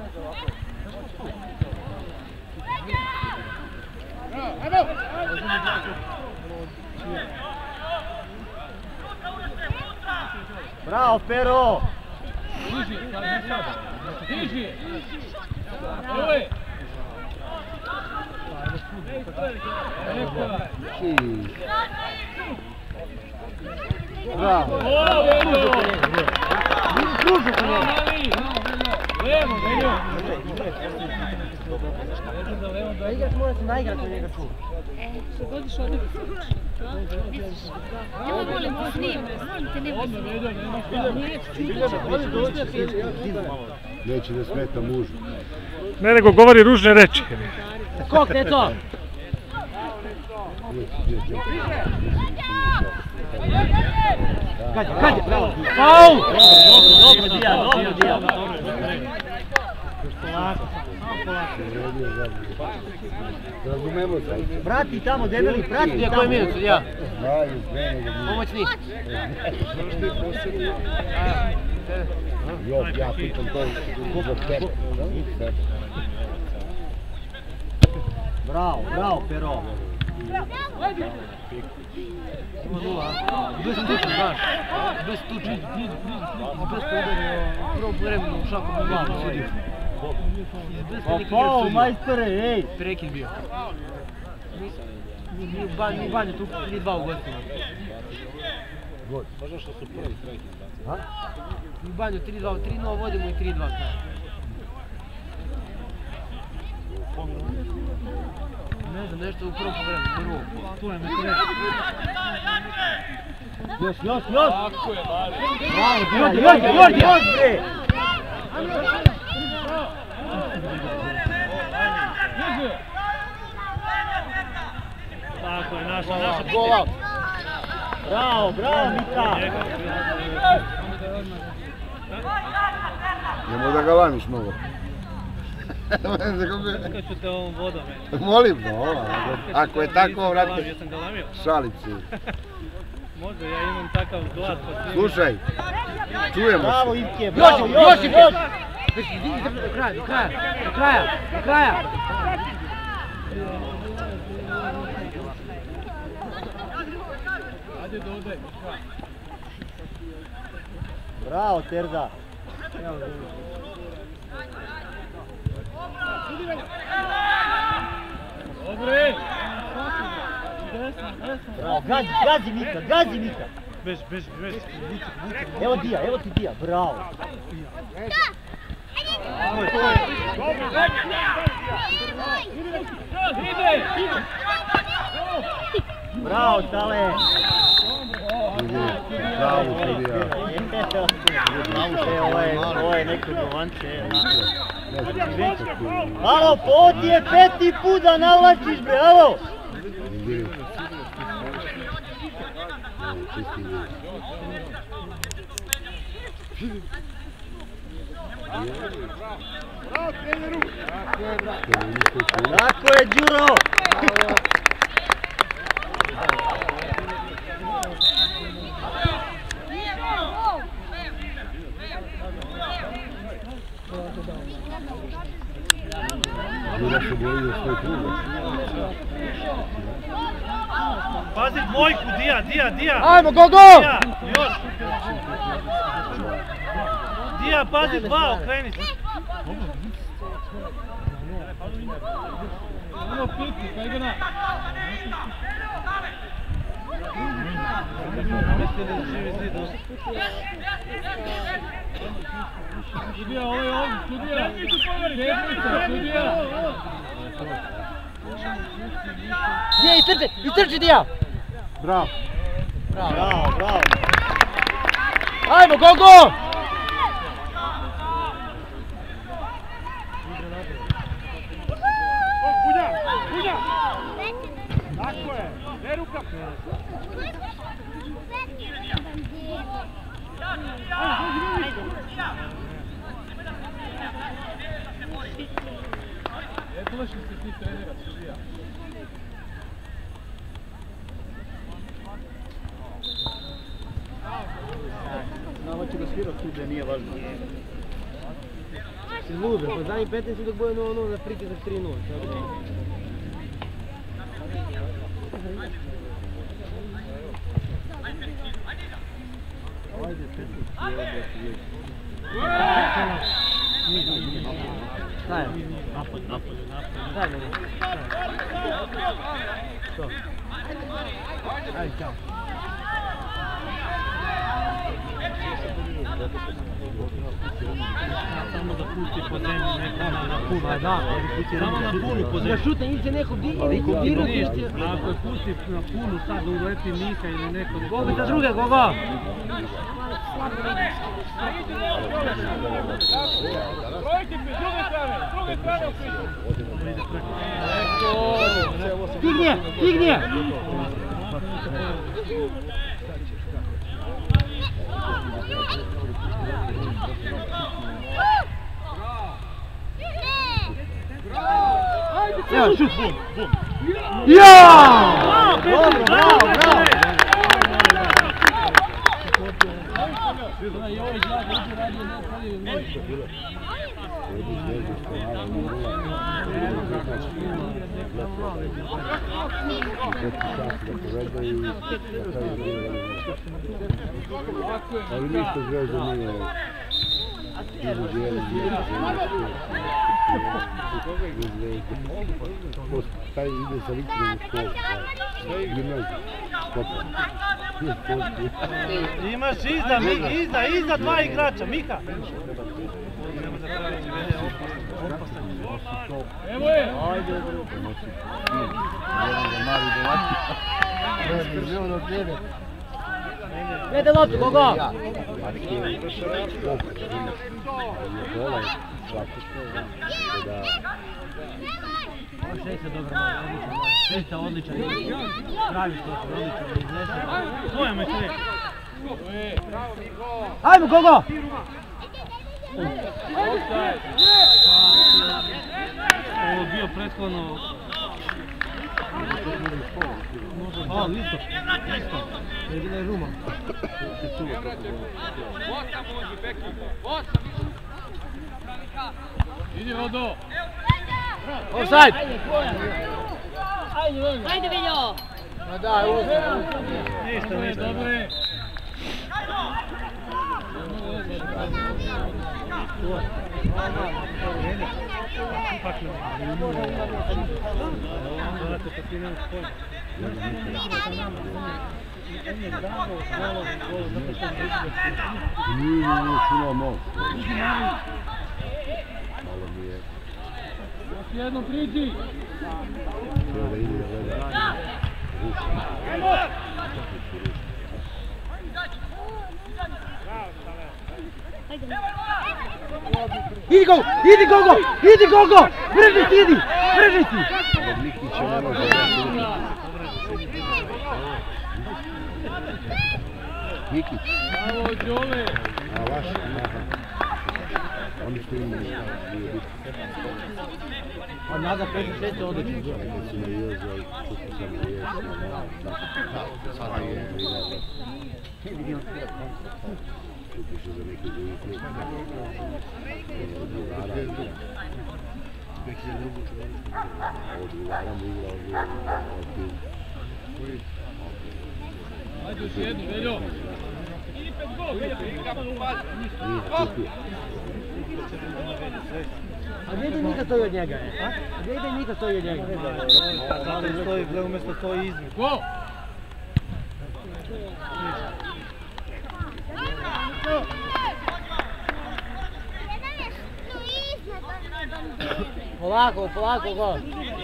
Bravo, Pero! Diži! Bravo! Igrač mora se naigrati u njega čuva. Što godiš ovdje ja volim da snim, te ne Neće da smeta mužu. Ne, nego govori ružne reči. Kok ne to? Kađe, bravo! Faul! Dobro, Dija. Razumemo se. Prati tamo, debeli, prati tamo. Koji minut, Dija? Pomoćni. Ja pitam to zbog tebe. Bravo, Pero. Bez tuče, znaš. Bez tuče. Bez udario prvom vremenu u šakom u glavu. Faul, majstore, ej! Prekid bio. Ni Banja tu 3-2 u gostima. Možda što su prvi prekid. Ni Banju 3-0 vodimo i 3-2 kraja. Ne znam, nešto u prvom vremenu, prvo. Tu je metri. Još! Tako je, Mare. Bravo, Jordi! Tako je, naša gola. Bravo, Mika. Nemo da galamiš mnogo. Kako ću te ovom vodom? Molim, ako je tako, vrati, šalit se. Možda, ja imam takav glas. Slušaj, čujemo se. Bravo, Ivke, bravo, još! Do kraja! Bravo, Terza! Dobre! Bravo, gazi Mika! Beži. Evo ti Dija, bravo! Bravo, Tale! Bravo, Sudija. Ovo je neko govanče. Alo, ovo ti je 5. put da navlačiš, bre, alo! Bravo, treneru! Tako je, Đuro! Đura se bori za svoj klub. Pazi dvojku, Dija! Ajmo, go! Dija, još! Dija, pazi 2, okreni se! Ono piti, pa ide na! Mislim da živi zid. Sudija, ovo je ovdje, Sudija! Sudija! Dija, istrči Dija! Bravo! Bravo! Ajmo, go! Bunja! Tako je, ne ruka! Plaši se ti trenera, Sudija. Znamo će ga svirati tu gdje nije važno. Si lube, pa zadnji 15 dok bude 0-0 za pritisak 3-0. Šta je? Napad. Daj meni. Što? Ajde, čao. Samo da pusti po zemlji neko na punu. Samo na punu po zemlji. Da šutne, ili će neko dirati. Ako je pusti na punu sad da uleti Mika ili neko... Gogo za druge, Gogo! Projekti s druge strane Stigne! Evo, šut! Ja! Bravo! Ali ništa Zvezda nije taj ide sa Viktorom u školu. Imaš iza dva igrača, Mika! Evo je! Gledaj loptu, Gogo! Šeća dobro, Šeća odličan, pravi što odličan, iznese. Tvoja me sve! Ajmo, Gogo! Ovo je bio prethodno... A, isto. Jedina je Ruma. Idi Rodo! Offside! Ajde, Viljo! Ma daj, Ništa. Dobro je! Nije čulo most. Malo mi je. Još jednom priđi! Treba da ide da gleda. Idi Gogo! Brži ti! Mikića ne može da Mikić. Bravo, Đole! A vaš? Oni što imaju nije biti. A nada 5-6 odlično. Recimo Jozo, čupo sam sada je čupo se za neki drugi klub. Od Drugara mu igrao Ajde još jednu, Veljo! Idi 5 gol, Veljo! A gdje ide Mika stoji od njega? Gdje ide Mika stoji od njega? Zato stoji, gle umjesto stoji izmi. Go! Polako, gol.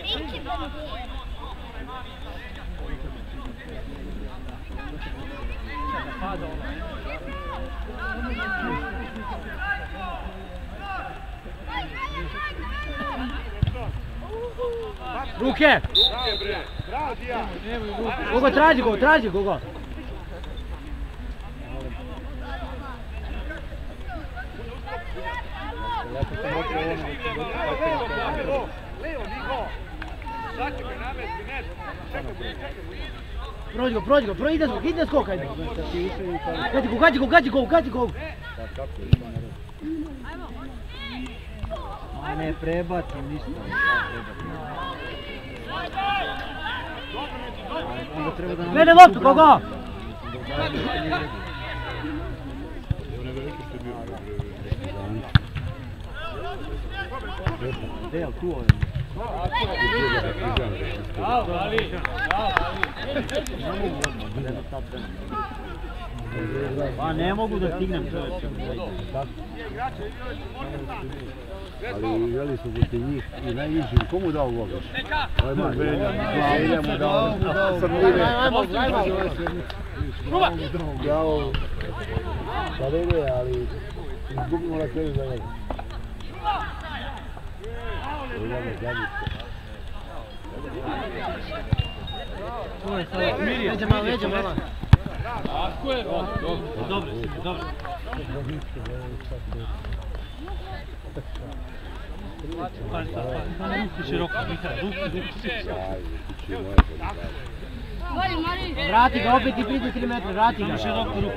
Ruke! Gogo, traži Gogo! Prođi go, ide skok, ajde! Gađi go! Ne prebacim ništa. Glede loptu, koga? Del, tu ovdje. Bravo, Ali! Pa ne mogu da stignem čovječe. Ali jeli su ti njih i najviši. Komu dao gol? Ovaj maj. Velja mu dao. Dao. Pa vede, ali izgubimo na kraju za njega. Leđa malo, leđa malo. Tako je, Dobro, dobro. Ruku široko, ruku. Vrati ga opet i priđi 3 metra, vrati ga. Široko ruku.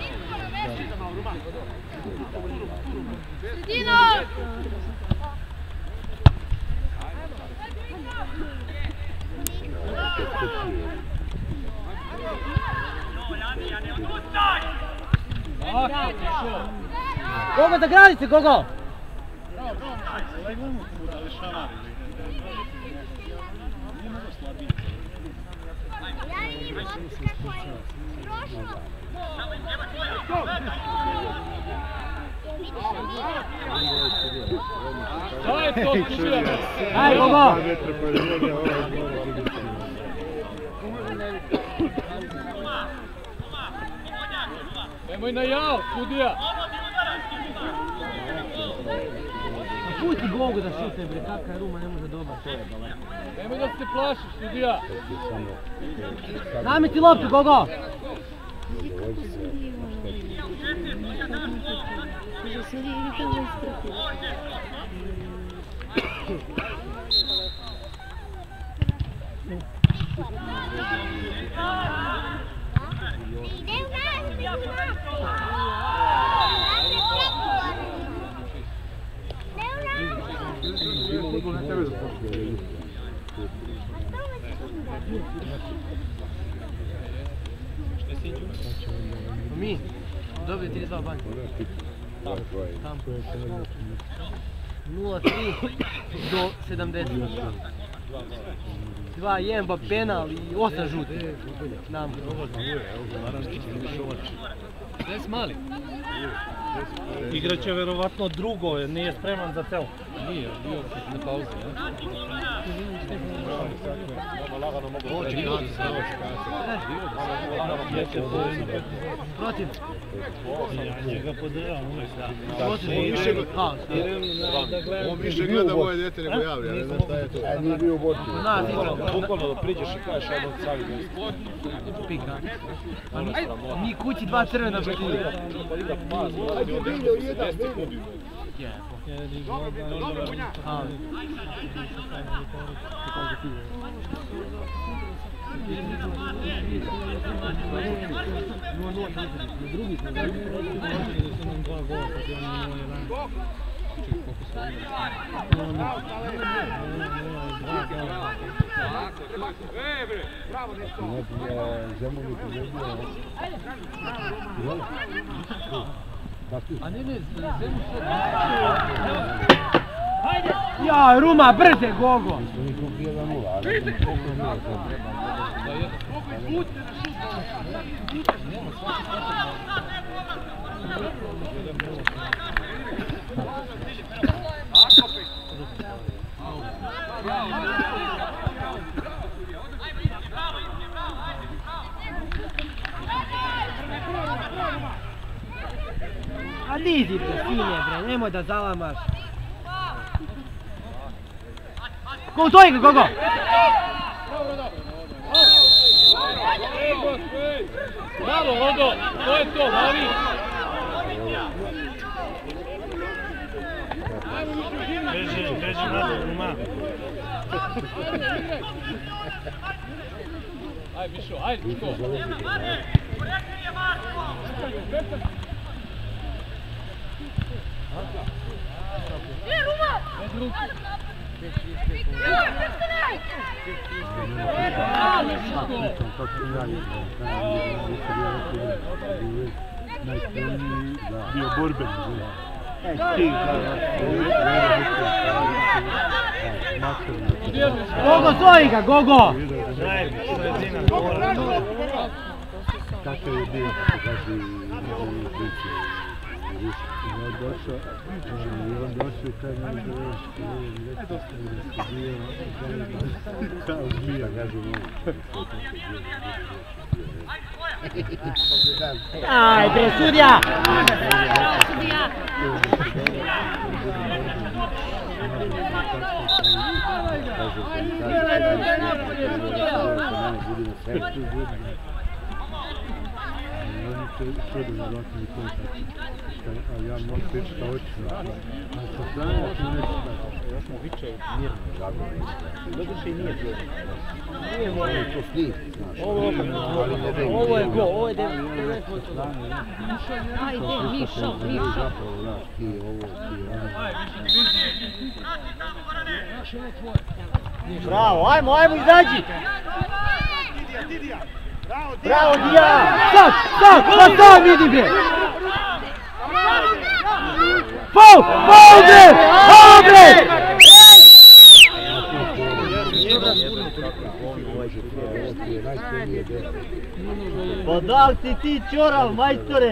Kogo da granice, kogo? Šta je to sudija? Aj, kogo? Nemoj na jao, sudija! Pusti Gogu da šute, bre, kakva je Ruma, ne može dobar. Nemoj da se plašiš, sudija! Daj mi ti loptu, kogo? Mi, dobili 32 banke. Tamo. 0-3 do 70. 2 jemba, penal i 8 žuti. Nam. Des mali. Igraće verovatno drugo, jer nije spreman za cel. Nije, bio na pauzi, ne? Protiv. Ja će ga podržavam uvijek. On više gleda moje djete nego ja, ne znam šta je to. A nije bio u borcu. Bukvalno da priđeš i kažeš ajde od Savi mjesto. Pika. Mi kući 2 crvena protiv. Ajde, vidio jedan, vidio. Ja, Ruma, brže, Gogo! A nidi bre, sine bre, nemoj da zalamaš. Ko stoji ga, Gogo? Bravo, Odo! To je to, mali! Beži nazad, Ruma. Ajde, Mišo, ajde, Mišo! ruku. Bio borben. Gogo, stoji ga, Gogo! Kakav je bio, kaže u priči. I on došao i kaj nam završiti, kao zmija, kaže mu. Ajde, sudija! Što da vjerojatno i to je tako. A ja mogu pričati očno. A sa strane ja ću neći tako. Ja sam vičao mirno, zagovorno. Doduše i nije to. Nije moj. To snim, znaš. Ovo je go, ovo je 9%. Ajde, Mišo. Zapravo, znaš, ti ovo, ti ono. Bravo, ajmo, izađi! Bravo, Dija! Sad, vidi bre! Faul bre! Pa da li si ti čorav, majstore?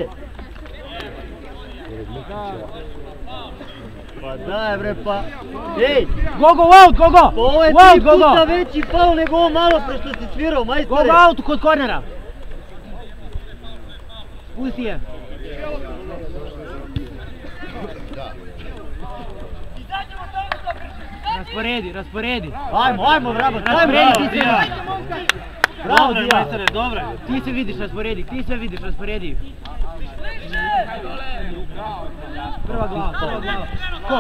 Pa daj bre pa... Ej! Gogo, out, Gogo! Pa ovo je 3 puta veći faul nego ovo malo pre što si svirao, majstore! Gogo, out kod kornera! Pusti je! Rasporedi! Ajmo, vrabo, rasporedi ti se! Bravo, Dija! Majstore, dobro! Ti se vidiš, rasporedi! Prva glava! Skok!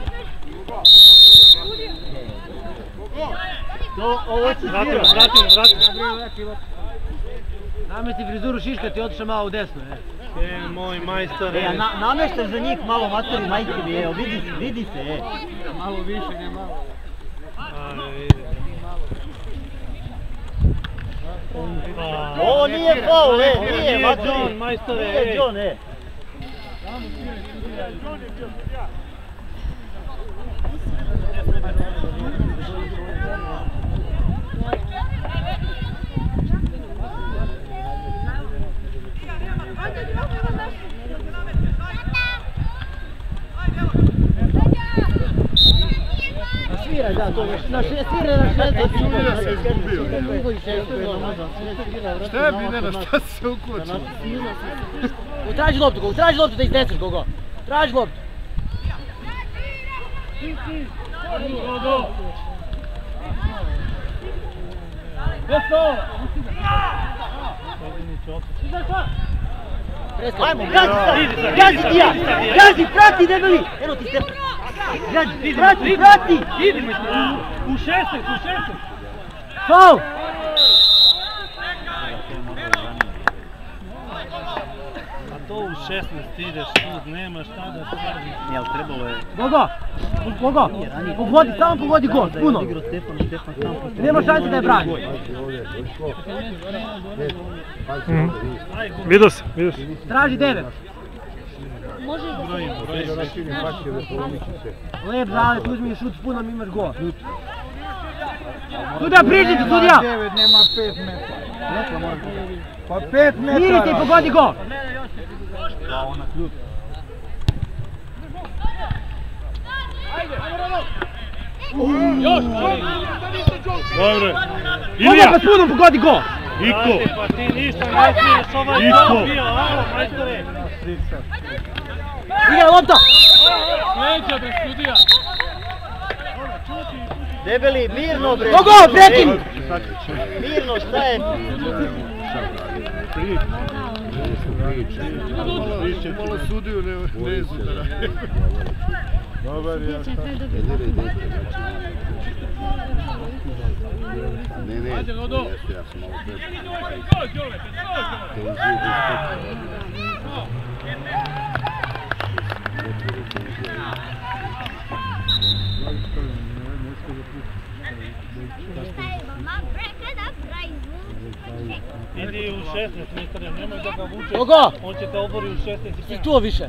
Ovo si svirao! Vratimo! Namesti frizuru Šiška ti otišao malo u desno, Moj majstor. Nameštaš za njih malo matori majke mi, vidi se, Malo više, ne malo. Ovo nije faul, nije John, majstore, Nije John, Sviraj, da, to sviraj na šesto. Šta je Binera, šta si se ukočio? Traži loptu da izneseš, Gogo. Traži loptu. Ajmo, gazi Dija! Gazi, prati debeli! Eno ti Stefan! Gazi, prati! Idemo u 16. Faul! A to u 16 ideš, tu nema šta da stvari. Jel, trebalo je... Gogo! Samo pogodi gol, puno! Nema šanse da je brani. Vidio se. Traži 9. Može i da Lep zalet, uzmi šut s punom, imaš gol. Sudija, priđite, sudija! 9 nema 5 metara. Pa 5 metara. Mirite i pogodi gol! Još! Dobro! Ilija! S punom pogodi gol! Iko! Pa ti ništa ne smiješ, ovaj gol bio, alo, majstore! Ilija, lopta! Leđa bre, sudija! Debeli, mirno bre! Gogo, prekini! Mirno, šta je? Malo sudiju ne izudara. Dobar, ja šta? Ne, Ajde, Rodo! ja sam malo bez. Gol, Đole, obori u 16 metara, nemoj da ga vučeš. Kogo? On će te obori u 16 i Si čuo više?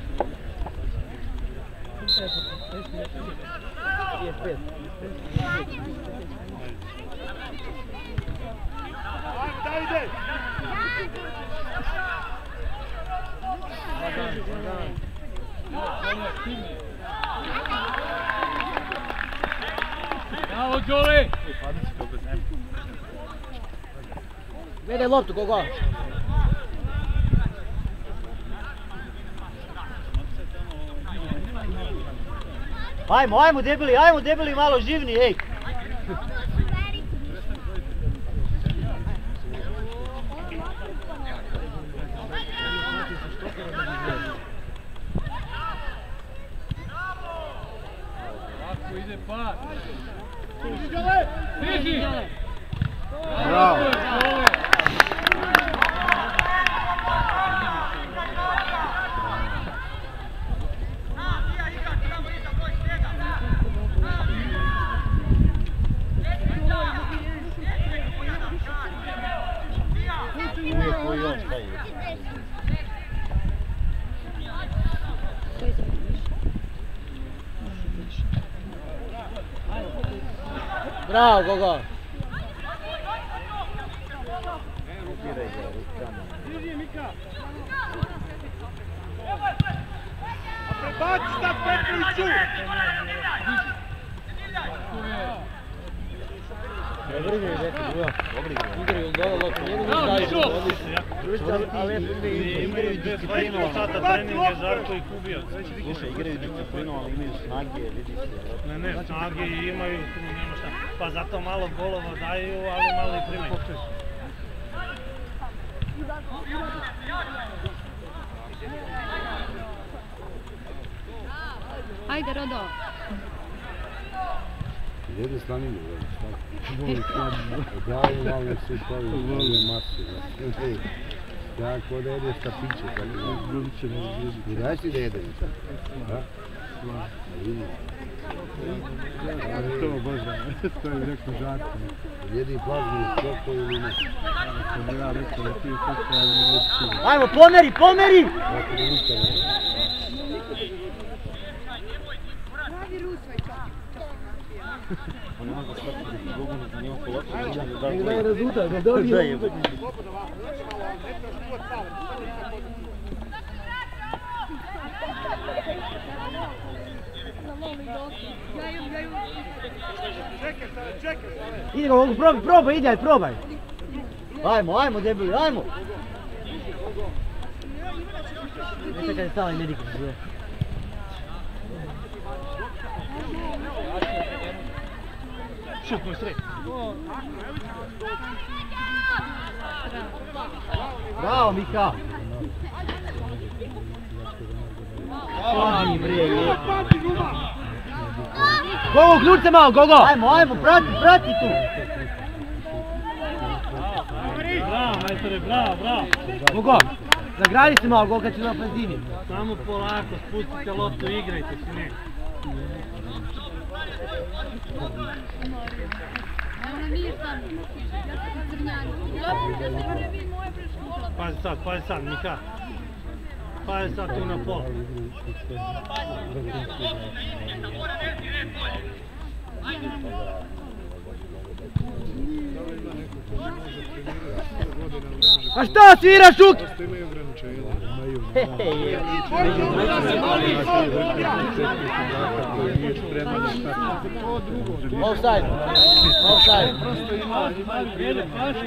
Bravo, Đole! Gledaj loptu, Kogo. Ajmo debeli, malo živni, ej! Ako ide par! Stiži! Bravo! Bravo, Kogo. Prebaci sad Petroviću! Igraju dole loptu, njegu ne daju. Ali Imaju 20 sata treninga, Žarko ih ubija. Slušaj, igraju disciplinu, ali imaju snage, vidi se. Ne, snage imaju, tu nema šta. Pa zato malo golova daju, ali malo i primaju. Ajde, Rodo. Jede slaninu, voli slaninu. Daju malo se stavi, voli masu. Ja, ko da jede štapiće, i daj si da jedaju. Vidi. To obožavam, to je rekao Žarko. Jedi plazmu u skoko ili ne. Ako bi ja rekao da ti u skoko, ali ne ti. Ajmo, pomeri! Tako da ništa ne. On nema da shvatiti da drugu na njima polako, da Ne daje rezultat, ne dobije. Idemo, probaj. Ajmo, debeli, ajmo. Ne čekaj, stavaj mediku. Šut moj sred. Bravo, Mika. Gogo, ključ se malo, Gogo! Ajmo, prati tu! Bravo, majstore, bravo! Gogo, zagradi se malo, Gogo, kad će na ofenzini. Samo polako, spustite loptu, igrajte se, ne. Ona nije tamo. Ja sam crnjani. Pazi sad, Mika. Pazi sad tu na pol. A šta sviraš, Šuk? Prosto imaju ograničenja, imaju. Offside. Prosto imaju bilo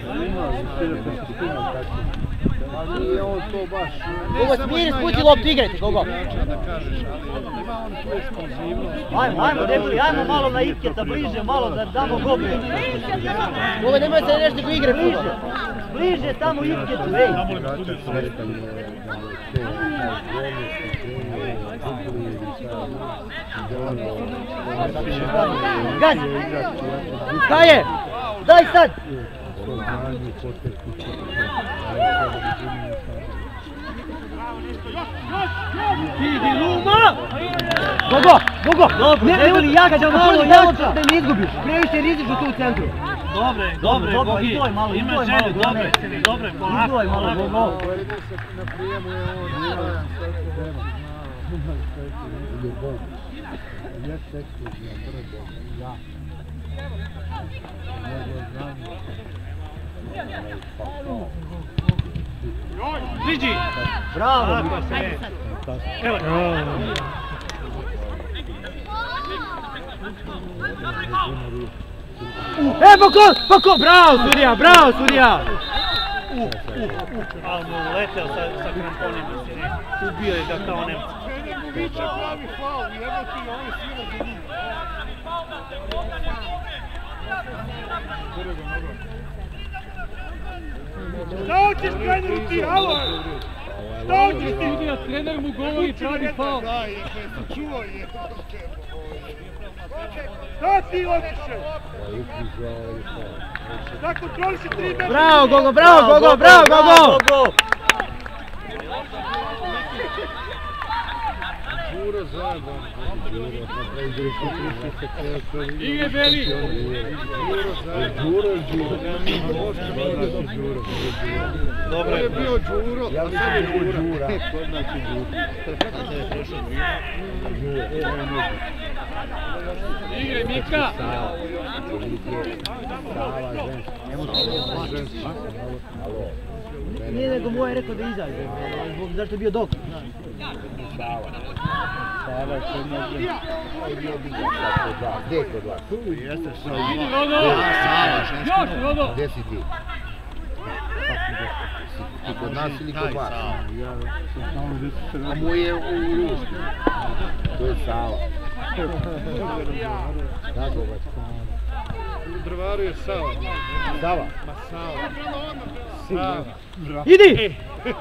ali nije on to baš... Gogo, smiri, spusti loptu, igrajte, Gogo. Da kažeš, ali ima on tu eksplozivnost. Ajmo, debeli, ajmo malo na Itketa bliže, malo da damo gobe. Gogo, nemoj se nešto ko igre futbol. Bliže tamo Itketu, ej. Gazi! Šta je? Daj sad! Idi Luma! Gogo! Ne, ja ga malo jača da ne izgubiš. Previše rizično tu u centru. Dobre, Bogi, ima želju, dobre, polako. Izdvoj malo, Bogo. Na prijemu je on, Ivan, sve treba. Je tekstuzija, brdo, ja. Priđi! Bravo! Ajde sad. Evo! Boko! Bravo, sudija! A mu leteo sa kramponima, ubio je ga kao Nemca. Šta hoćeš treneru ti, alo? Šta hoćeš ti? Trener mu govori pravi faul. Čuo je. Šta ti odiše? Da kontroliši 3 metra. Bravo, Gogo! Đuro zajedno. Igre Beli! Đuro. Dobro je bio Đuro. Ja mislim da je Đura. Kod nas je Đura. Igre Mika! Nije nego mu je rekao da izađe, zašto je bio dok. Sava je kod nas. Gdje je kod vas? Idi Rodo! Još Rodo! Gdje si ti? Ti kod nas ili kod vas? A moj je u Ruski. To je Sava. U Drvaru je Sava. Sava? Ma Sava. Idi!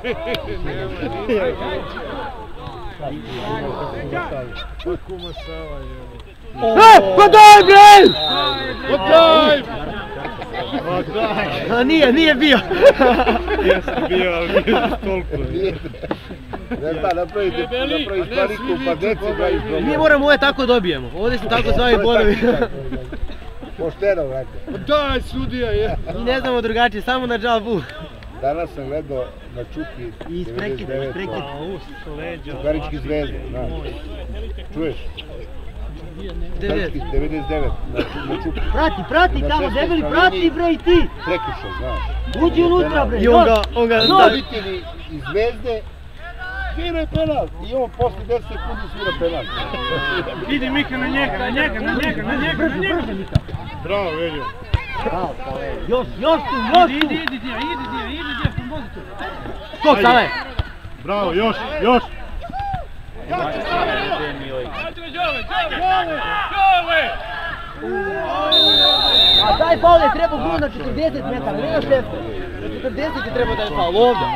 Kuma Sava je. Pa daj bre! Daj! Nije bio. Jesam bio, ali bio toliko. Ne zna, napraviš paniku, pa deci ga i problem. Mi moramo ove tako dobijemo, ovdje su tako sami bodovi. Pošteno, vrate. Daj, sudija je. Mi ne znamo drugačije, samo na džabu. Danas sam gledao na Čuki I isprekid. Čukarički Zvezda, znaš. Čuješ? 99. Na Čuki. Prati tamo, debeli, prati bre i ti! Prekršaj, znaš. Uđi unutra bre! I on ga stavitelji iz Zvezde sviraj penal i on posle 10 sekundi svira penal. Idi Mika na njega! Brže Mika! Bravo, Veljo. Još tu! Idi, pomozi tu! Skok, Save! Bravo, još! Ajde, Đole! A taj faul je trebao gol na 40 metara, ne na 6. Na 40 je trebao da je faul, ovdje.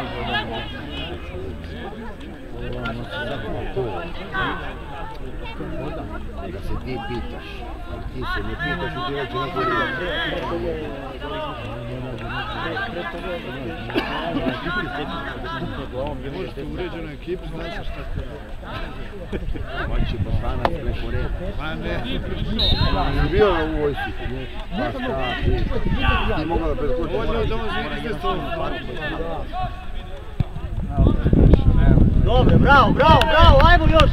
Da se ti pitaš. Ti se ne pitaš i ti već neko drugo. Možeš u uređenoj ekipi, znaš šta ste radi. Hoće Bosanac preko reda. Pa ne. Si bio u vojsi? Pa šta ti? Ti mogla da preskočiš. Možda da vas vidite s ovom. Dobre, bravo, ajmo još!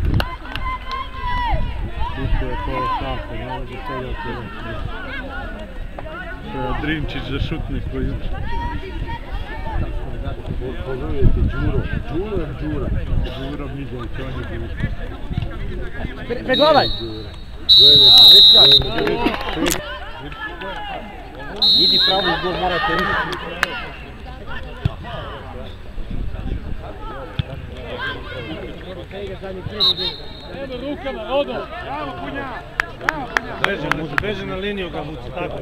Isto je to tako, ne može seljati jedan smisla. To je Drinčić za šutnik koji uči. Pozovijete Đuro. Đuro je Đura. Đuro Miđević, on je Đuro. Pregledaj! Idi pravo zbog morate rušiti. Evo rukama, Rodo! Bravo, Punja! Beže na liniju ga vuci, tako.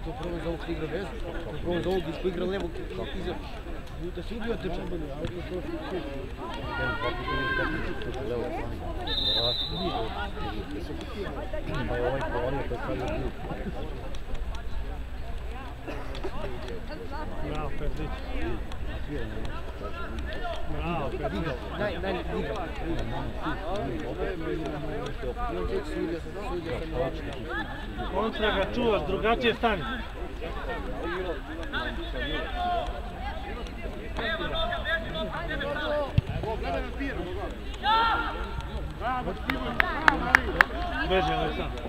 to probao za ovog što igra vezu, to probao za ovog što igra levog iza. Da se ubio trčan. Bravo, Petrić. Bravo, Petrić. Daj, diga. Kontra ga čuvaš, drugačije stani. Beže, Aleksandar.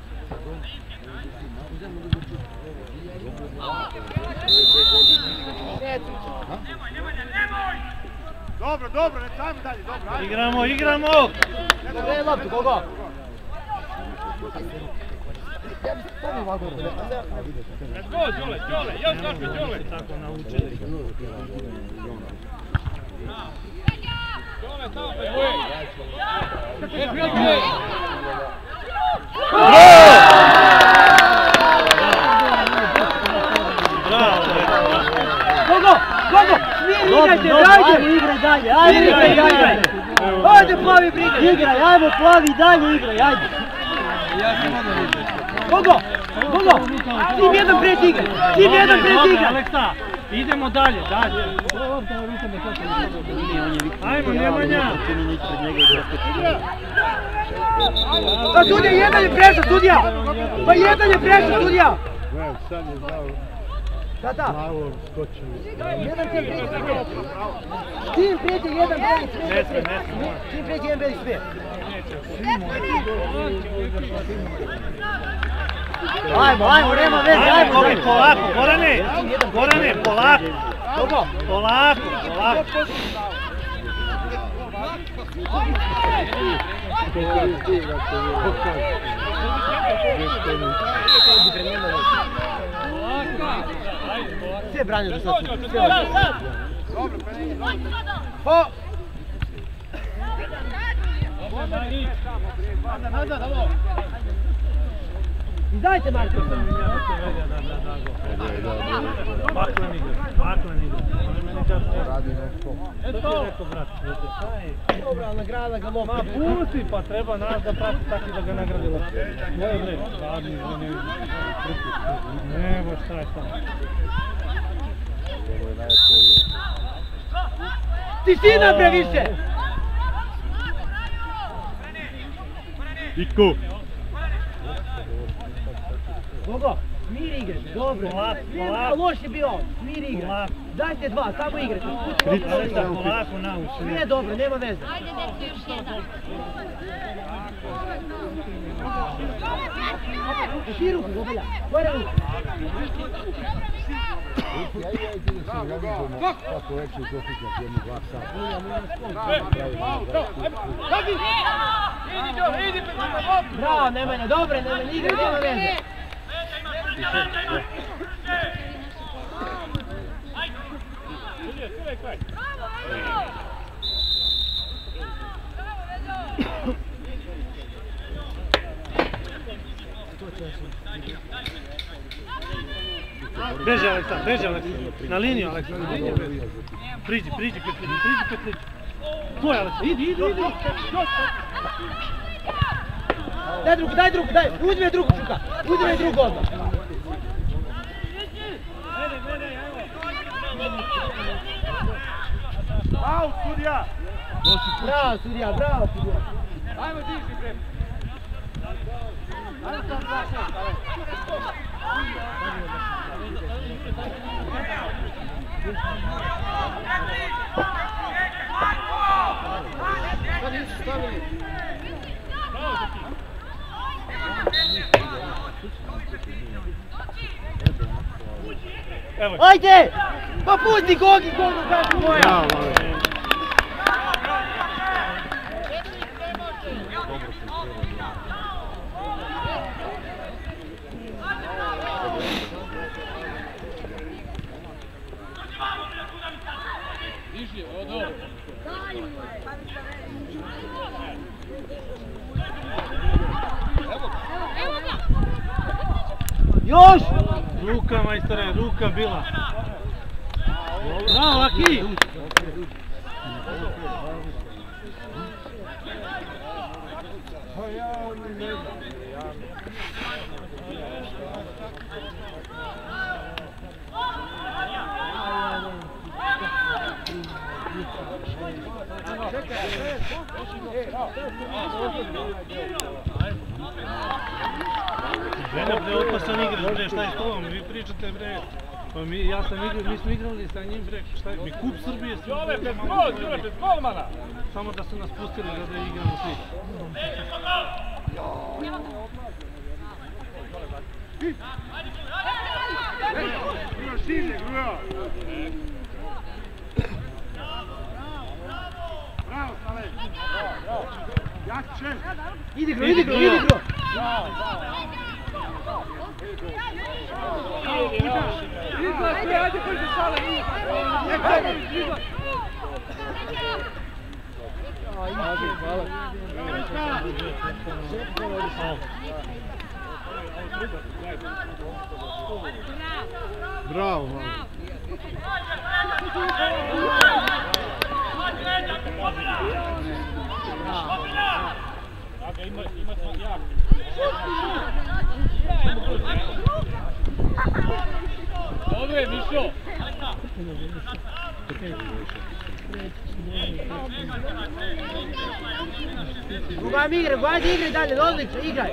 Dobro, ne tajmo dalje, dobro. Igramo! Daj loptu, koga? Let's go, Đole, još dobro, Đole. Tako naučili. Đole, tamo pred boje. Kogo! Igrajte, igraj dalje! Ajde, plavi briga! Igraj, ajmo, plavi dalje, igraj, ajde! Kogo! Tim jedan pred igraj! Aleksa, idemo dalje! Ajmo, Nemanja! Pa sudija, jedan je prešao, sudija! Pa jedan je prešao, sudija! Sad je znao. Da. Malo skočili. Jedan tim pređe. Tim pređe jedan beli svijet. Tim pređe jedan beli svijet. Ajmo, nema veze, ajmo. Polako, Gorane, polako. Kogo? Polako. Sve branio do sad. Po! Izdajte, Marko! Baklen igra. Dobra, nagrada ga lopta. Ma pusti, pa treba nas da prati tako da ga nagradi lopta. Moje bre, Evo šta je tamo. Tišina bre više! Iko! Gogo, smiri igre, dobro. Polako. Loš je bio, smiri igre. Dajte dva, samo igrate. Polako nauči. Nije dobro, nema veze. Ajde, deci, još jedan. Ti ruku, Gobelja, gore ruku. Kako veći dofikljati jednu 2 sata. Bravo, Nemanja, dobro, Nemanja, igra, nema veze. Beže Aleksa. Na liniju Aleksa. Priđi Petlić. To je Aleksa, idi. Daj drugu, uzmi drugu čuka, uzmi drugu odmah. Au, sudija! Bravo, sudija. Ajmo, diži, bre! Ajmo sam zašao! Šta nisu stavili? Ajde! Pa pusti Gogi, kako moja! Diži, odo! Još! Ruka, majstore, ruka bila. Bravo, Aki! Bre, opasan igrač, bre, šta je s tobom? Vi pričate, bre. Pa mi smo igrali sa njim, bre, šta je? Mi kup Srbije svi. Jove, bez golmana! Samo da su nas pustili da igramo svi. Idi gro! Bravo, Dobre, Mišo! Gubam igre, dalje, odlično, igraj!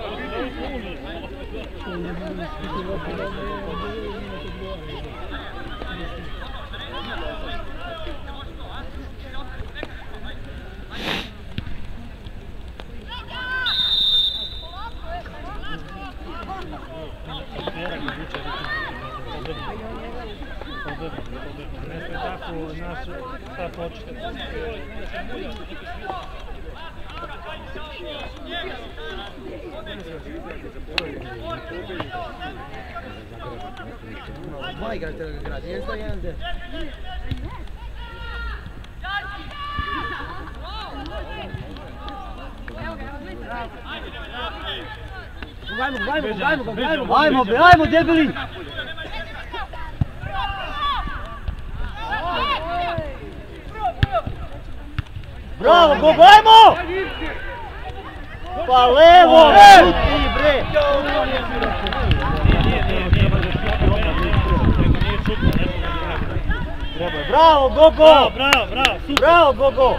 Tako očite. Dva igrate da ga gradi, 1-1-10. Ajmo, debeli! Bravo, Gogo, ajmo! Pa levo, šuti bre! Bravo, Gogo! Bravo, super! Bravo, Gogo!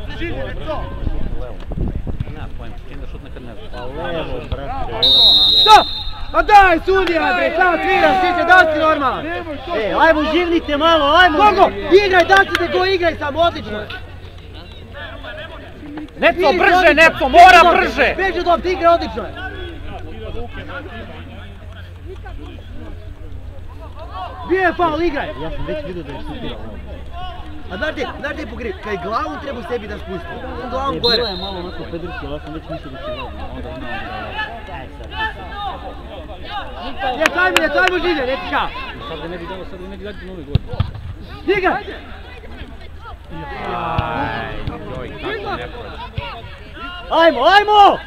Što? Pa daj, sudija bre, samo sviraš, ti će dati normalno! Ajmo, živnite malo, ajmo! Gogo, igraj, dacite go, igraj samo, odlično! Neco, brže, Neco, mora brže! Beži dom, ti igra odlično je! Bio je faul, igraj! Ja sam već vidio da je šutirao. A znaš gdje je pogriješ? Kad je glavu treba sebi da spusti. On glavom gore. Bila je malo onako pedrski, ali ja sam već mislio da će gledati. Onda imao da... Ne, tajmo življe, neći kao! Sad ga ne bi dao, sad ga ne bi dati novi gol. Igraj! Ajmo!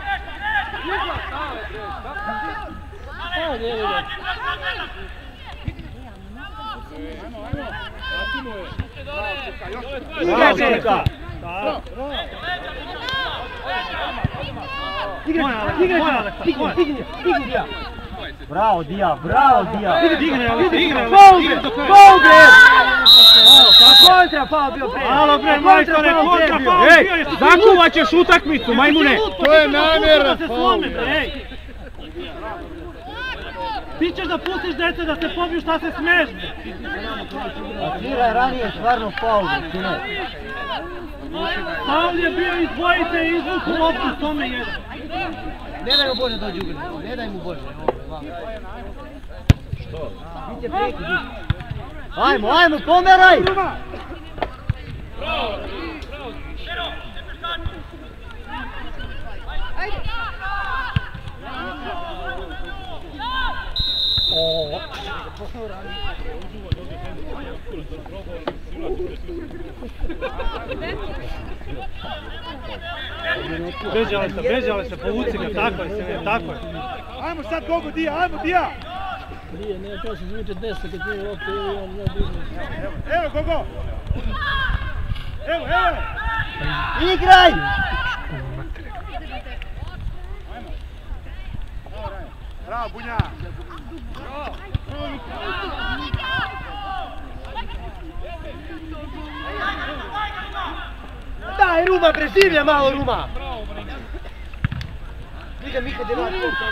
Igraj, čovjeka! Stigni, Dija! Bravo, Dija! Kontra pao bio pre! Alo bre, majstore, kontra pao bio! Ej, zakuvat ćeš utakmicu, majmune! To je namjera! Ti ćeš da pustiš dete da se pobiju, šta se smeš? Akira je ranije stvarno faul, sine. Faul je bio iz dvojice i izvuku loptu, tome jedan. Ne daj mu Bože dođi ugrni, ne daj mu Bože. Što? Biće preki, Ajmo, pomeraj! Bežale se, povuci ga, tako je, tako je. Ajmo sad Gogo, Dija, ajmo Dija! Prije, ne, to se zvuče 10 kad nije lopte ili on ne digne. Evo, Gogo! Evo! Igraj! Bravo, Bunja! Daj, Ruma, preživlja malo, Ruma! Miha, djelaj.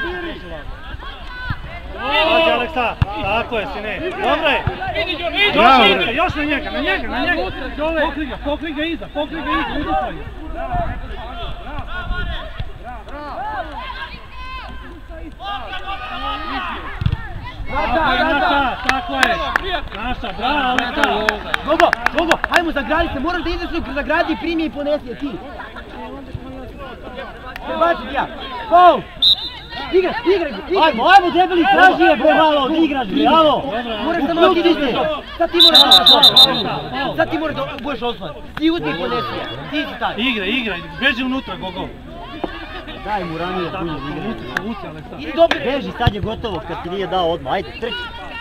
Pazi, Aleksa, tako je, sine. Dobro je. Još na njega. Pokri ga iza, udupaj. Tako je. Naša, bravo, Aleksa. Gogo, hajmo zagradi se, moraš da ideš zagradi i primi i ponesi je ti. Prebaci ja. Gol! Igraj! Ajmo, debeli, traži je bre malo, igraš bre, alo! Moraš da malo idete! Sad ti moraš da budeš osvan. Ti uzmi i ponesi je, ti si taj. Igraj, beži unutra, Gogo. Daj mu ranije da bunje igraj. Povuci, Aleksa. Idi dobro, beži, sad je gotovo kad ti nije dao odmah, ajde, trči.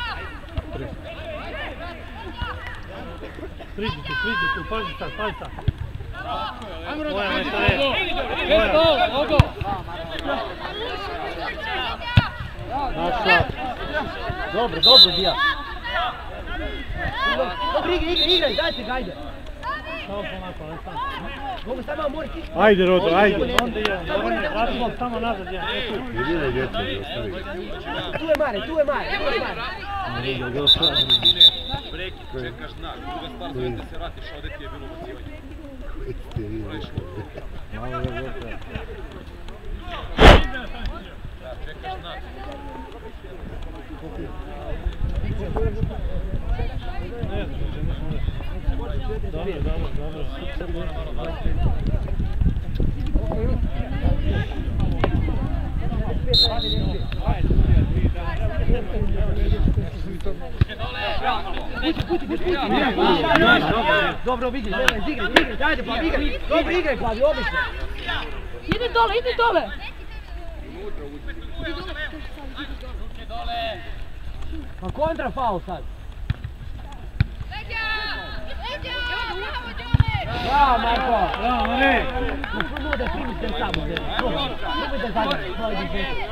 Priđi tu, pazi sad. Ajmo, Moja, vidi, majstore. Gogo! Naša. Dobro, Dija. Dobro, igraj, dajte ga, ajde. Samo polako, Aleksa. Gogo, sad malo mori ti. Ajde, Rodo, ajde! Onda je, vratimo samo nazad, ja. Jedino djeca da ostavi. Tu je Mare. Breki, čekaš znak, druga stvar zove da se vratiš, ovdje ti je bilo ubacivanje. Malo je dobro. Da, čekaš znak. Dobro. Dobro, vidiš, igraj, ajde pa igraj. Dobro, igraj pa, odlično. Idi dole! Pa kontra faul sad. Bravo, Marko! Bravo, Mare! Prvo da primiš ten samo, nemoj da zadnje, hvala Džeku.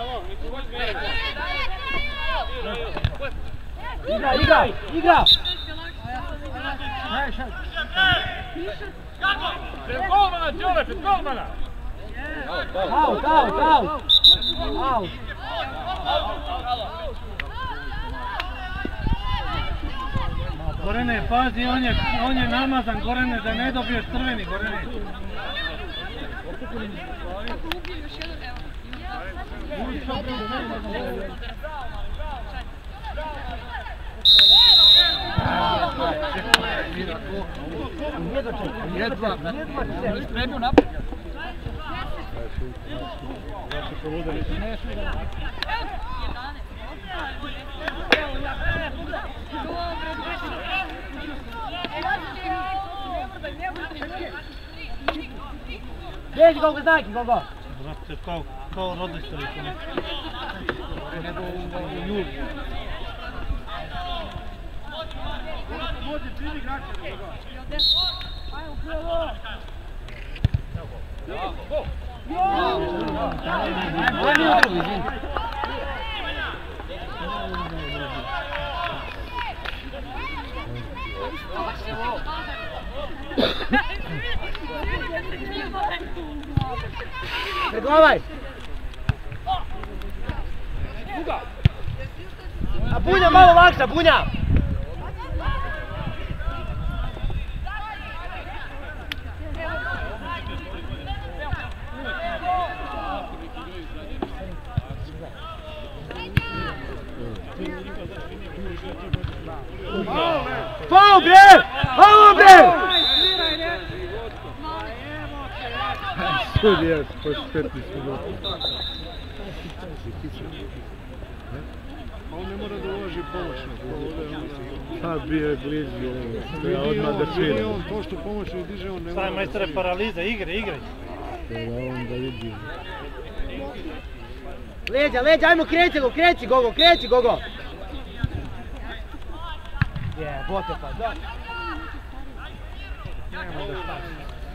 Igra! Pred golmana, Đole, pred golmana! Out! Gorene, pazi, on je namazan, Gorene, da ne dobiješ crveni, Gorene. Jedva, spremio napred. Beži Gogo, znaki Gogo! Brate, kao roditelji to ne. Nego u julu. Preglavaj! A Bunja malo lakša, Bunja! Faul bre! Sudija, pošto 15 minuta. On ne mora da uloži pomoćno. Sad bio je blizu, ja odmah da čira. To što pomoćno diže, on ne mora. Staj, majstore, paraliza, igraj. Da on da vidi. Leđa, ajmo kreci Gogo! Jebote pa, da. Nema da šta.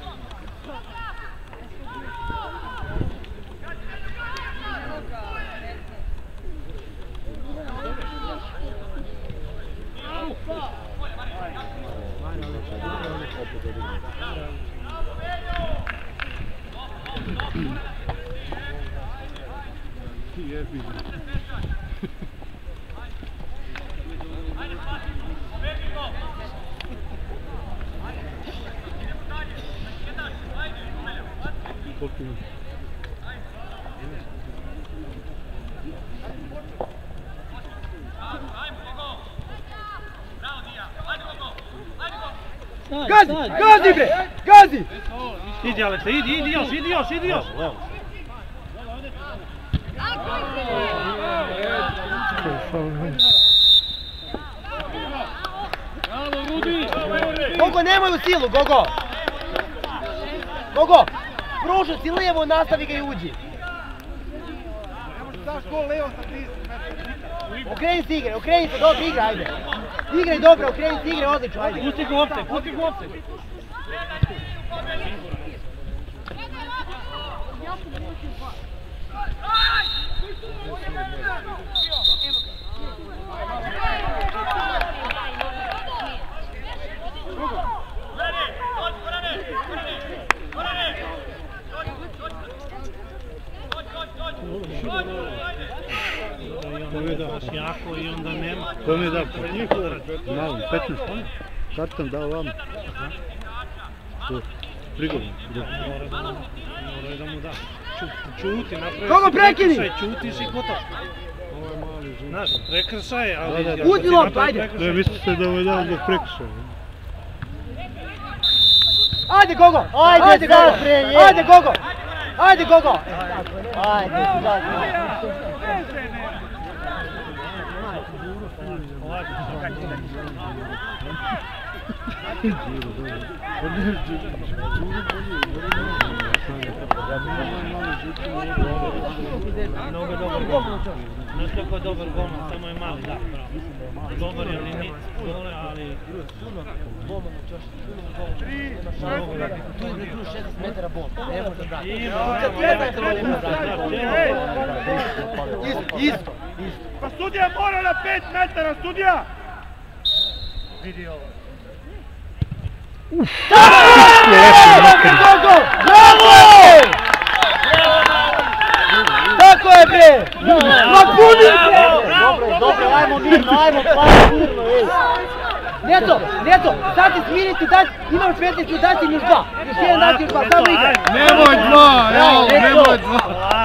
Gazi! Gazi bre! Gazi! Idi Aleksa, idi još! Bravo, Rudi! Gogo, nemoj u silu, Gogo! Gogo! Pružu si lijevo, nastavi ga i uđi! Okreni se igre, dobro, igra, ajde! Igraj dobro, okreni se igre, odlično, ajde! Pusti ga opet! Povedaš jako i onda nema. To mi je dao njihovo, malo, 15, kartan dao vam. Prigodno. Mora da mu da. Čuti, napravi Kogo prekini? Čutiš i gotovo. Znaš, prekršaj, ali... Uđi loptu, ajde! Ne, mislite da ovaj dan zbog prekršaja. Ajde, Gogo! Ajde, Gogo! Ajde, Gogo! Ajde, Gogo! Ajde, Mnogo dobar gol. Znaš kako je dobar gol, samo je mali, da. Dobar je, ali nije gole, ali... Tu je 16 metara bol, ne može dati. Isto. Pa sudija mora na 5 metara, sudija! Vidi ovo. Gogo! Bravo! Tako je bre! Ma puni bre! Dobro, ajmo mirno, ej! Neto, sad ti smiriti, imaš 15, dati mi još 2. Još jedan dati još 2, samo igraj! Nemoj dva, nemoj dva!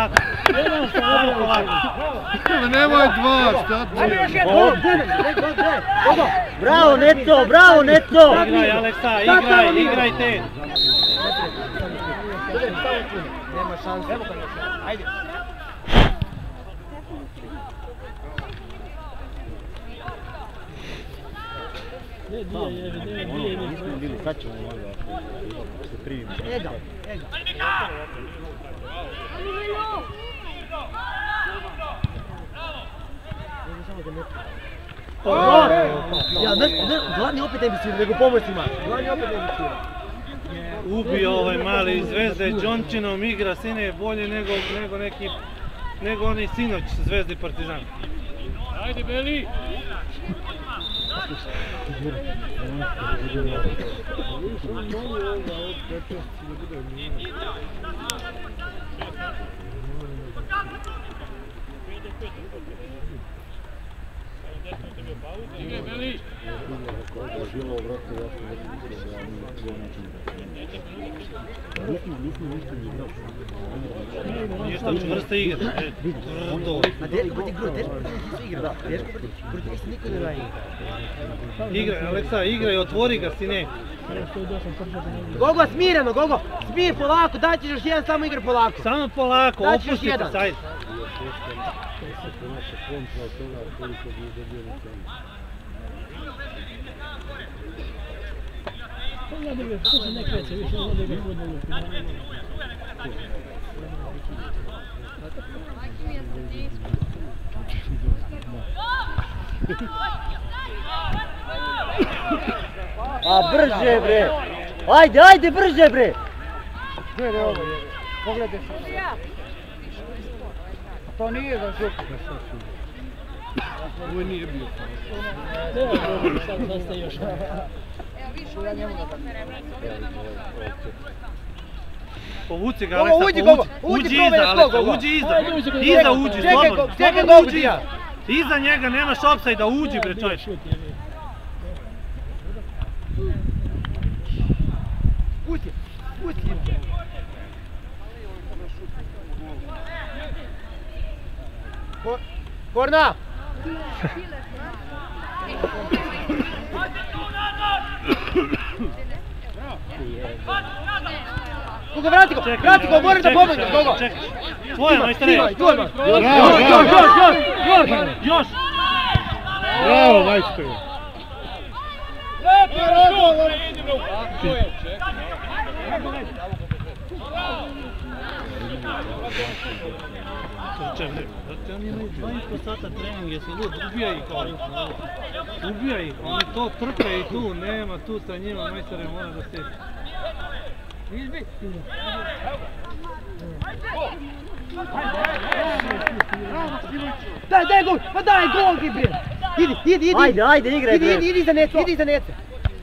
Nemoj dva, šta ti je? Bravo, Neto! Igraj, Aleksa, igrajte! Nema šanse. Ajde. Nismo bili, sad ćemo se primimo. Ega. Glavni opet ne bi svirao, nego pomoćima. Ubio ovaj mali iz Zvezde, Đončinom igra sine bolje nego oni sinoć Zvezde i Partizan. Ajde, Beli! Igre, Beli! Ništa čvrsta igra. A teško biti Grut, teško biti niko ne daje. Igraj, Aleksa, igraj, otvori ga, sine. Gogo, smireno, Gogo! Smir polako, daćeš još jedan, samo igra polako. Samo polako, Daći još opustite jedan. se, ajde. A brže bre! Ajde, ajde brže bre! Gledaj ovo, pogledaj se. To nije za šut. Ovo nije bio. Sad dosta još. Povuci ga, Gogo, Aleksa, uđi, Gogo, uđi uđi, iza, probaj na Aleksa, sto, Gogo. uđi iza. Iza uđi, slobodno. Čekaj Slobodno Gogo uđi. ti ja. Iza njega, nemaš opsajda, uđi bre čovječ. Uđi, uđi. Korna! Gogo, vrati go, moram da pomogneš, Gogo! Čekaj, tvoja majstore. Još! Bravo, majstor! Čekaj, oni imaju 2,5 sata trening, jesi lud, ubijaj ih ovdje. Ubijaj ih, oni to trpe i tu, nema tu sa njima, majstore mora da se... Daj gol, pa daj gol ti bre! Idi! Ajde, igraj bre! Idi iza nece!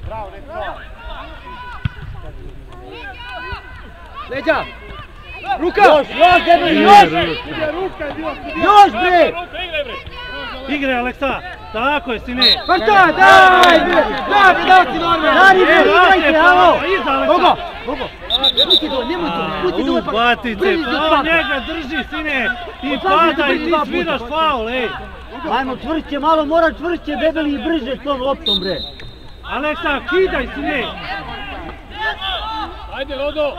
Leđa! Ruka! Još debeli, još! Još bre! Igraj Aleksa, tako je sine! Pa šta, daj bre! Daj ti normalno! Dani bre, igrajte, alo! Iza Gogo! Aleksa! Gogo! Pusti dole, nemoj dole! Pusti dole pa... Uhvati se, on njega drži sine! I pada i ti sviraš faul, ej! Ajmo čvršće, malo mora čvršće, debeli i brže s tom loptom bre! Aleksa, kidaj sine! Ajde, Rodo!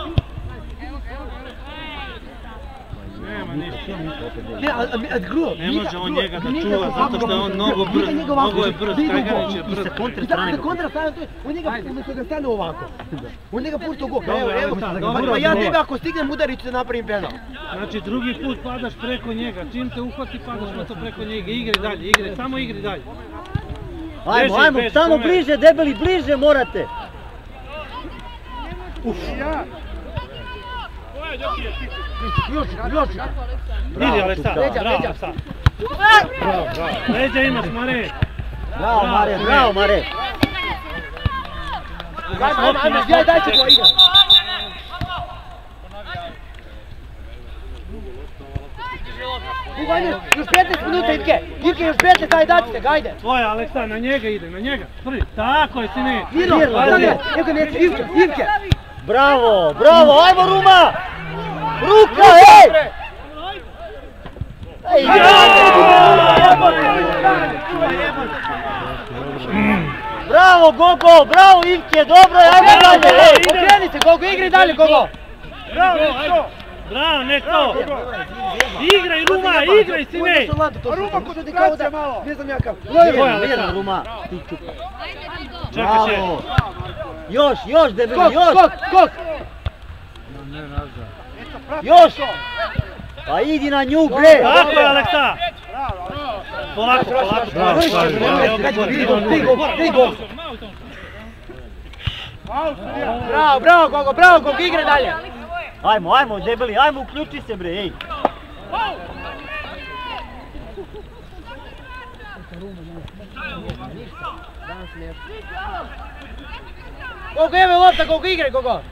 Nema ništa. Ne može on njega da čuva zato što je on mnogo brz, mnogo je brz, Kajganić je brz. Da kontra strane, on njega umjesto da stane ovako. On njega pušta u gol. Dobro, Pa ja tebe ako stignem udariću da napravim penal. Znači drugi put padaš preko njega, čim te uhvati padaš na to preko njega, igri dalje, samo igri dalje. Ajmo, samo bliže, debeli, bliže morate. Još. Idi Aleksa, bravo sad. Leđa imaš, Mare. Bravo Mare. Ajde, daj će to igra. Ajde, još 15 minuta Ivke, još 15, ajde dacite ga, ajde. Tvoja Aleksa, na njega ide, na njega. Prvi, tako je sine. Ivke. Bravo, ajmo Ruma! Ruka, ej! Bravo Gogo, bravo Ivke, dobro, ajmo dalje! Okreni se Gogo, igri dalje Gogo! Bravo, nek to! Igraj Ruma, igraj sine! Ruma kodifikacija malo! Ne znam ja kako. Mirno Ruma, ti čupa. Čekaj će. Još debeli, još! Skok! Još! Pa idi na nju bre! Tako je Aleksa! Polako. Bravo Gogo, igre dalje! Ajmo debeli, ajmo uključi se bre, ej! Gogo, evo lopta, Gogo, igre Gogo!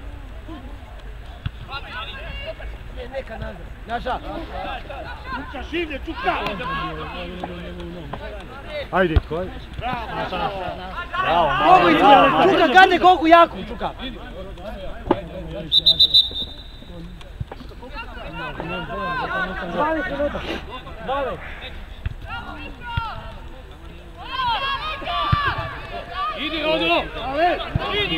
Neka nazad, naša! Čuka, šivlje, čuka! Ajde, koji? Bravo, Gogo ići, Čuka, gade Gogu jako, Čuka! Idi, Rodo! Idi,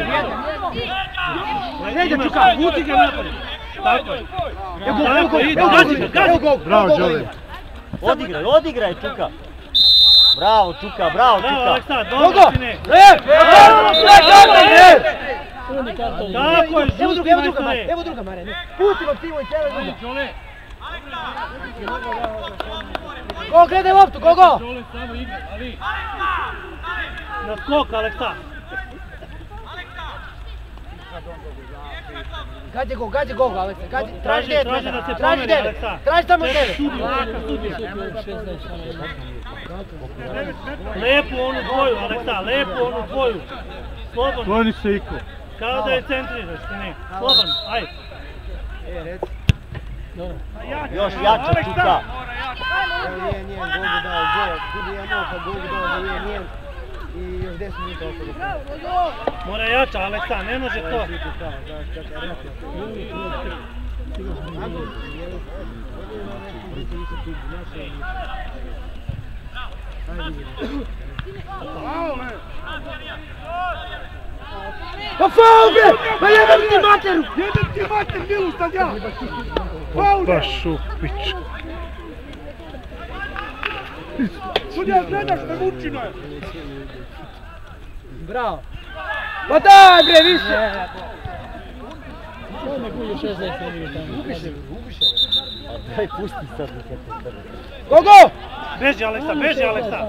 Neđe, Čuka! Vuci ga napad! Tako je! Tako, idi, gazi ga! Bravo, Đole! Odigraj Čuka! Bravo Čuka! Bravo Aleksa, dobro Gogo! sine! Tako je, žuti majstore! Evo druga Mare, pusti loptivo i cijelo drugo! Đole! Gogo, gledaj loptu, Gogo! Đole samo igra, ali... Na skok Aleksa! Gađe gol, Aleksa, gađe, Traži da se pomeri, Aleksa. Traži samo 9. Lepo onu dvoju, Aleksa, lepo onu dvoju. Slobodan. Kloni se Iko. Kao da je centriraš, ne. Slobodan, ajde. Reci. Još jače Čuka. Nije, gol bi dao, gubi je nov, pa gol bi dao da je njen. I još 10 minuta opet. Mora jača, Aleksa, ne može to. Pa faul bre! Pa jebem ti materu! Jebem ti mater, Milu sad ja! Faul! Baš u pičku. Sudija, gledaš me mučino je! Bravo! Pa daj bre, više! Daj, pusti sad. Gogo! Beži, Aleksa, beži, Aleksa.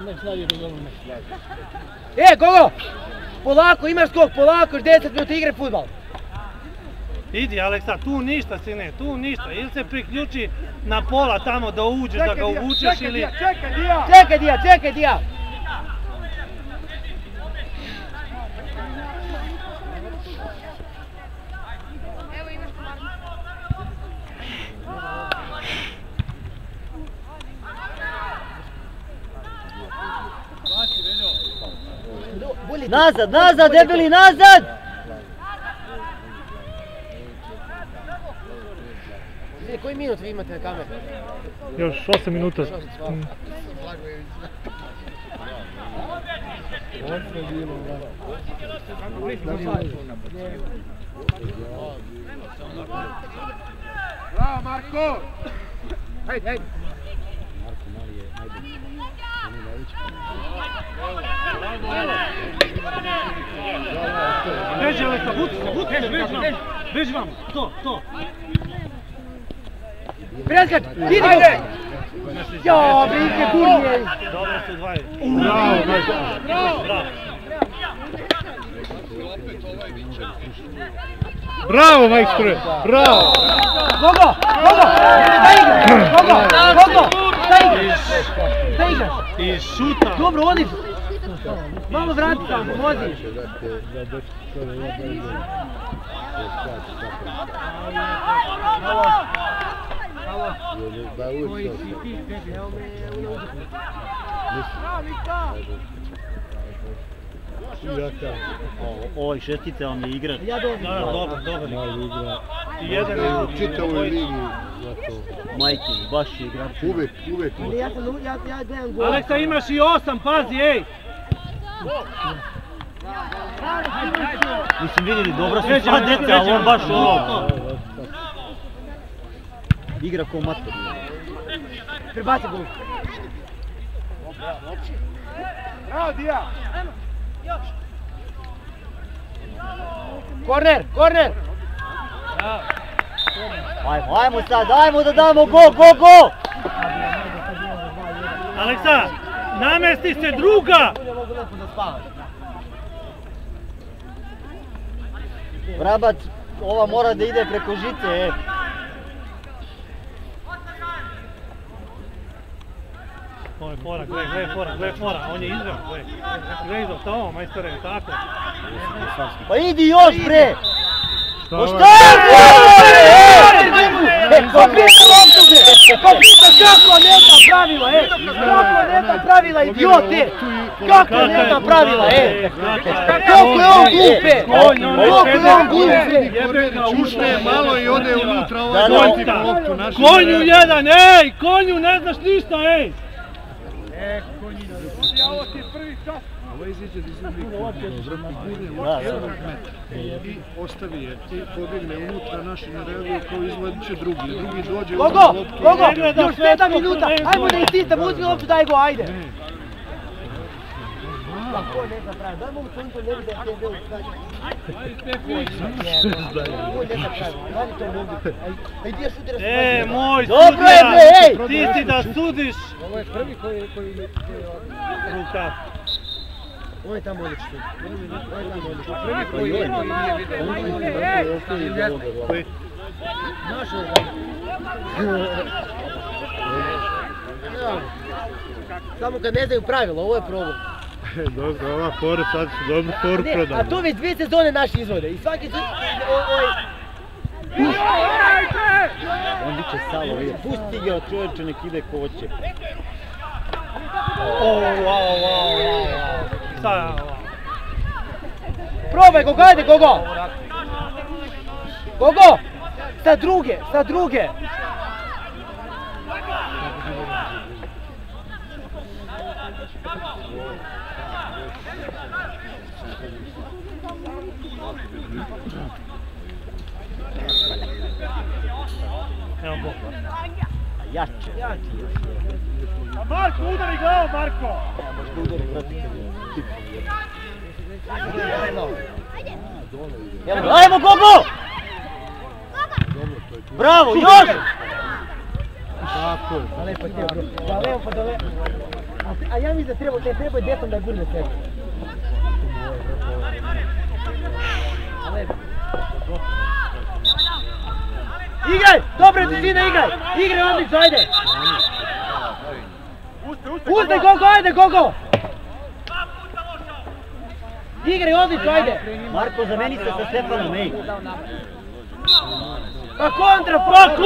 Gogo! Polako, imaš skok, polako, još 10 minuta igre fudbal. Idi, Aleksa, tu ništa, sine, tu ništa. Ili se priključi na pola tamo da uđeš, da ga uvučeš ili... Čekaj, Dija! Nazad, debeli, nazad! Koji minut vi imate na kameru? Još 8 minuta. Bravo, Marko! Hajde! Beži, Aleksa, beži vam, to. Preskač, idi go! Jao, brike, gurnje! Dobro su dvaje. Bravo, majstore! Bravo! Gogo! Šta igraš? I šuta. Dobro, odiš! Malo vrati tamo, voziš! Ovoj šestice vam je igrat. Dobar. I jedan je U čitavoj ligi. Majke, baš je igrat. Uvek. Ja gledam gol. Aleksa, imaš i 8, pazi, ej! Mislim, vidjeli, dobro su sva deca, ali on baš ono... Igra ko mater. Prebaci gol. Bravo, Dija! Korner! Ajmo sad, ajmo da damo go! Aleksa, namesti se druga! Vrabac, ova mora da ide preko žice, Ovo je fora, gle fora, on je izveo, gle izveo, tamo, majstore, tako. Pa idi još bre! Šta šta je? Kopita loptu bre! Kopita kako neka pravila, Kako neka pravila, idiote! Kako neka pravila, Koliko je on glupe! Čušne malo i ode unutra Konju jedan, konju ne znaš ništa, Ovo ti je prvi čas. Ovo iziđe da izgleda i ostavi je. I pobjegne unutra, naši ne reaguju kao izgledit će drugi. Drugi dođe... Gogo! Još 7 minuta! Ajmo da ististam, uzmi loptu, daj go, ajde! Ko neka pravi? Daj mogu to ne vide, ja te veo stavljati. Ko neka pravi? Daj to mogu. Aj gdje šutira se? Moj sudija! Ti si da sudiš! Ovo je prvi koji... Ruka. On je tamo odlično. Prvi koji nije vidio. Znaš ovo? Samo kad ne znaju pravila, ovo je problem. Dobro, ova fora, sad su dobru foru prodali. A to već 2 sezone naši izvode i svaki su... On viče Salo, vidi, pusti ga čovječe, nek ide ko hoće. Probaj, Gogo, ajde, Gogo! Gogo! Sa druge, sa druge! Evo Bog. Jače. Marko, udari glavu, Marko! Možda udari protiv. Ajmo, Gogo! Bravo, još! Tako je. Da lepo te, bro. Da lepo, pa da lepo. A ja mislim da treba desom da gurne sebi. Igraj! Dobre težine, igraj! Igraj odlično, ajde! Uzde, Gogo, ajde, Gogo! Igraj odlično, ajde! Marko, zameni se sa Stefanom, ej. Pa kontra,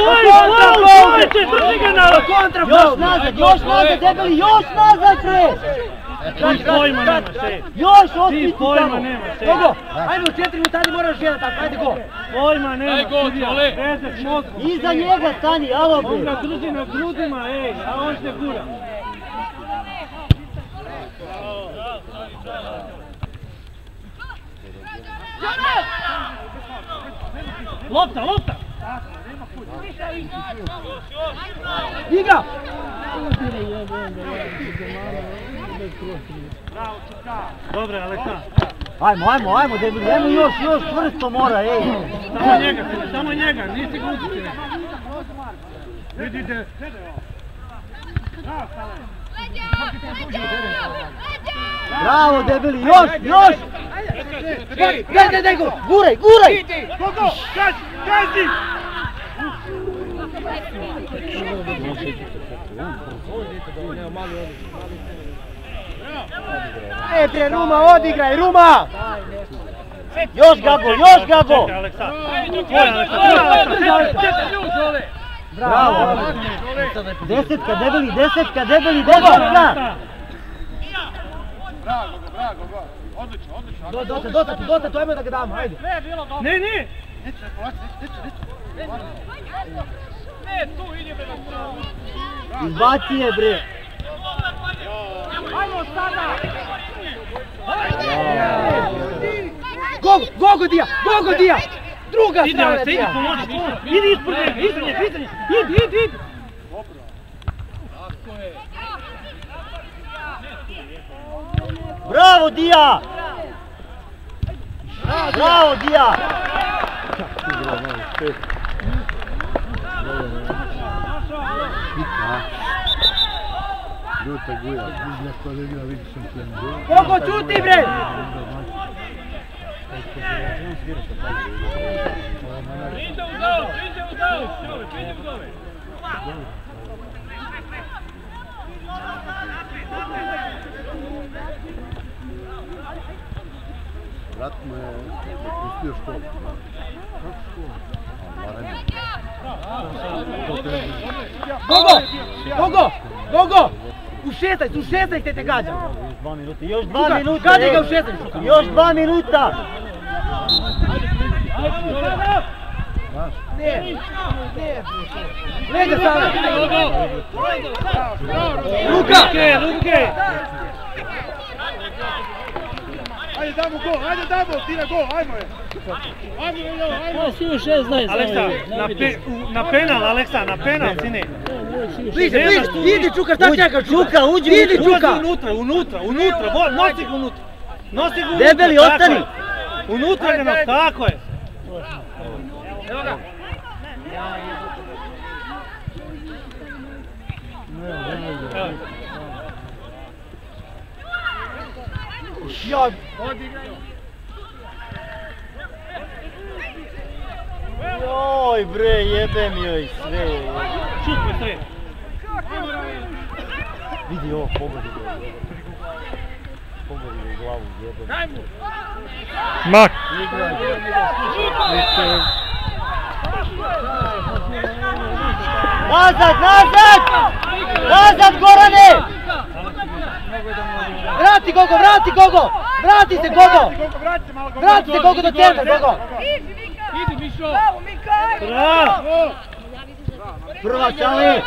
još nazad, debeli, još nazad, bre! Ti pojma nemaš, ej. Još ospiti pojma tamo! nemaš, ej. Gogo, ajmo u 4 minutani, moraš jedan tako, ajde go! Pojma nemaš, Daj gol, sudija, Čole. bezek mozgu. Iza njega stani, alo On ga bre! drži na grudima, ej, a on se gura. Lopta, lopta! Igra! Dobre, Aleksa. Ajmo, debeli, ajmo još čvrsto mora, ej! Samo njega, nisi ga utjeti. Vidite. Bravo, debeli, još! Daj go, guraj! Gogo, gazi! Bre, Ruma, odigraj, Ruma! Još Gago! Čekaj, Aleksa. Tvoj, Aleksa. Bravo! Desetka, debeli, Gogo! Dosta, ajmo da ga damo, ajde! Ne! Izbaci je, bre! Gogo Dija! Druga Idi, strana Aleksa, idi Dija! pomoći. Idi ispred njega, iza njega. Idi. Bravo, Dija! Ljuta guja, vidim što da igra, vidim sam sve. Gogo, čuti, bre! Priđe u dal, priđe u dole. Brat mu je napustio školu. Gogo! U 16 te gađam! Još 2 minuta, Gađaj ga u 16! još 2 minuta! Ne! Lega sada! Luke! Ajde damo, tira gol, ajmo je! Aleksa, na penal, Aleksa, na penal, sine. Bliže, idi Čuka, šta čekaš? Čuka, uđi, idi Čuka! Unutra, nosi ga unutra. Debeli, tako ostani. je. Unutra ga, tako je. Evo ga. Ja, joj bre, jebem joj sve. Šut me sred. Vidi ovo, pogodi ga. Pogodi ga u glavu, jebem. Mak. Nazad, nazad! Nazad, Gorane! Vrati Gogo, vrati Gogo! Vrati se Gogo! Vrati se Gogo do centra, Gogo! Idi Mišo! Bravo! Prva Savi!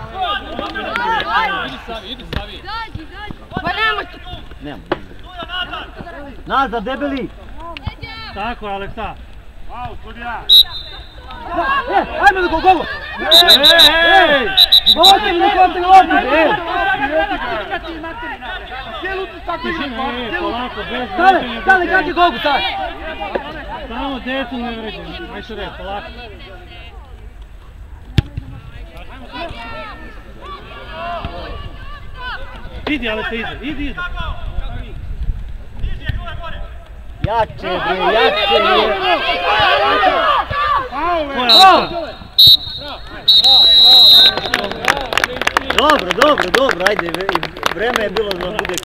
Idi Savi! Pa nemoj tu. Nemo. Nazad, debeli! Tako je, Aleksa. Ajme Gogo, Gogo! Ej! Govorite mi na kontra loptu, ej! Polako, bez Stane, kak je Gogo, sad? Samo decu ne vređe. Majštore, polako. Idi, Aleksa, idi. Jače bre, jače bre! Ko je Aleksa? Dobro, ajde, vreme je bilo da bude